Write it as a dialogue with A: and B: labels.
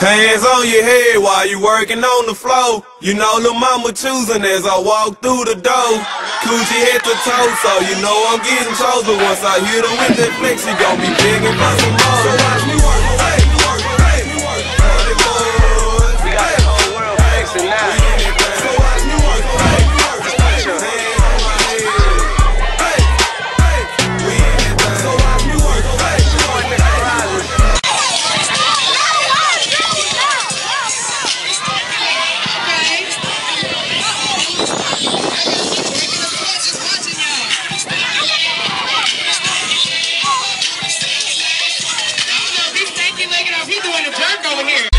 A: Hands on your head while you working on the floor. You know lil' mama choosing as I walk through the door. Coochie head to toe, so you know I'm getting close. But once I hit her with that flex, she gon' be begging for some more. So watch me work, hey, work, hey, work, hey, boys. We got the whole world flexing now. So watch me work, hey, work, hey, hands on my head. Hey, hey, we in that thing. So watch me work, hey, work, hey.
B: He's doing the jerk over here.